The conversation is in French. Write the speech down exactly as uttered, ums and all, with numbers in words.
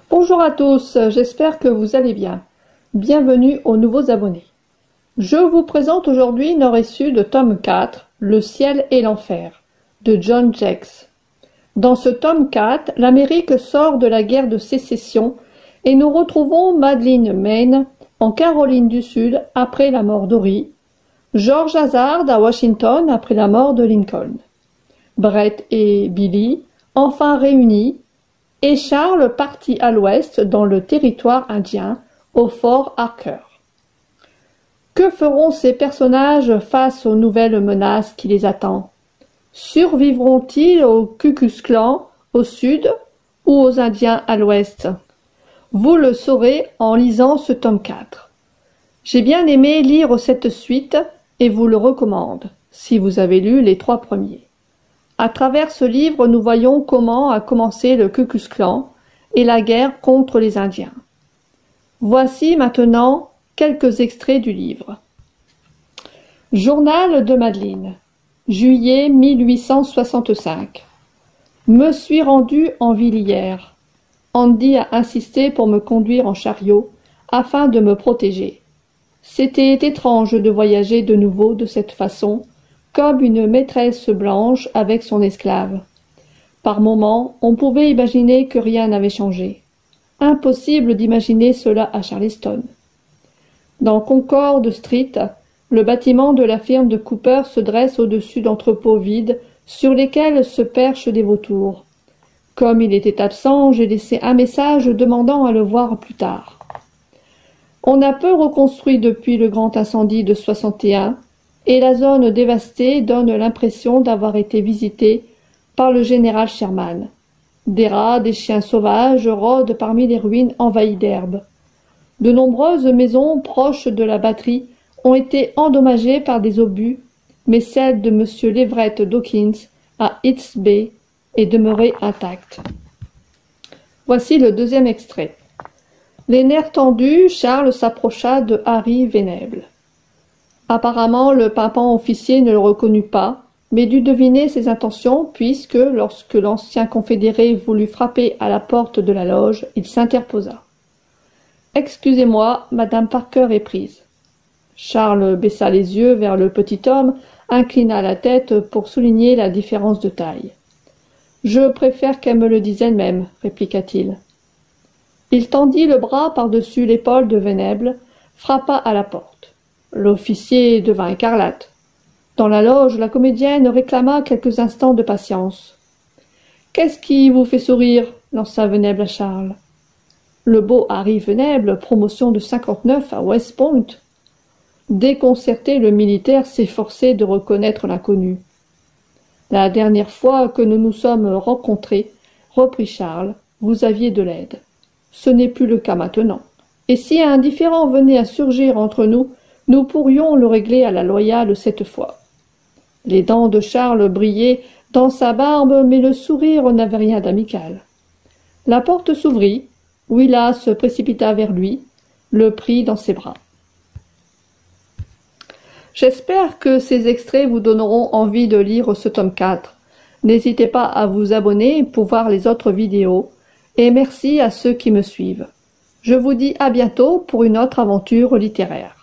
Bonjour à tous, j'espère que vous allez bien. Bienvenue aux nouveaux abonnés. Je vous présente aujourd'hui Nord et Sud, tome quatre, Le ciel et l'enfer, de John Jakes. Dans ce tome quatre, l'Amérique sort de la guerre de sécession et nous retrouvons Madeline Maine en Caroline du Sud après la mort d'Henry, George Hazard à Washington après la mort de Lincoln, Brett et Billy enfin réunis, et Charles parti à l'ouest dans le territoire indien, au fort Harker. Que feront ces personnages face aux nouvelles menaces qui les attendent? Survivront-ils au Ku Klux Klan au sud ou aux Indiens à l'ouest? Vous le saurez en lisant ce tome quatre. J'ai bien aimé lire cette suite et vous le recommande, si vous avez lu les trois premiers. À travers ce livre, nous voyons comment a commencé le Ku Klux Klan et la guerre contre les Indiens. Voici maintenant quelques extraits du livre. Journal de Madeline, juillet mille huit cent soixante-cinq. Me suis rendu en ville hier. Andy a insisté pour me conduire en chariot afin de me protéger. C'était étrange de voyager de nouveau de cette façon, comme une maîtresse blanche avec son esclave. Par moments, on pouvait imaginer que rien n'avait changé. Impossible d'imaginer cela à Charleston. Dans Concord Street, le bâtiment de la firme de Cooper se dresse au-dessus d'entrepôts vides sur lesquels se perchent des vautours. Comme il était absent, j'ai laissé un message demandant à le voir plus tard. On a peu reconstruit depuis le grand incendie de soixante et un, et la zone dévastée donne l'impression d'avoir été visitée par le général Sherman. Des rats, des chiens sauvages rôdent parmi les ruines envahies d'herbe. De nombreuses maisons proches de la batterie ont été endommagées par des obus, mais celle de monsieur Leverett Dawkins à East Bay est demeurée intacte. Voici le deuxième extrait. Les nerfs tendus, Charles s'approcha de Harry Venable. Apparemment, le pimpant officier ne le reconnut pas, mais dut deviner ses intentions, puisque, lorsque l'ancien confédéré voulut frapper à la porte de la loge, il s'interposa. « Excusez-moi, Madame Parker est prise. » Charles baissa les yeux vers le petit homme, inclina la tête pour souligner la différence de taille. « Je préfère qu'elle me le dise elle-même, répliqua-t-il. Il tendit le bras par-dessus l'épaule de Venable, frappa à la porte. L'officier devint écarlate. Dans la loge, la comédienne réclama quelques instants de patience. « Qu'est-ce qui vous fait sourire ?» lança Venable à Charles. « Le beau Harry Venable, promotion de cinquante-neuf à West Point. » Déconcerté, le militaire s'efforçait de reconnaître l'inconnu. « La dernière fois que nous nous sommes rencontrés, reprit Charles, vous aviez de l'aide. Ce n'est plus le cas maintenant. Et si un différend venait à surgir entre nous, nous pourrions le régler à la loyale cette fois. » Les dents de Charles brillaient dans sa barbe, mais le sourire n'avait rien d'amical. La porte s'ouvrit, Willa se précipita vers lui, le prit dans ses bras. J'espère que ces extraits vous donneront envie de lire ce tome quatre. N'hésitez pas à vous abonner pour voir les autres vidéos, et merci à ceux qui me suivent. Je vous dis à bientôt pour une autre aventure littéraire.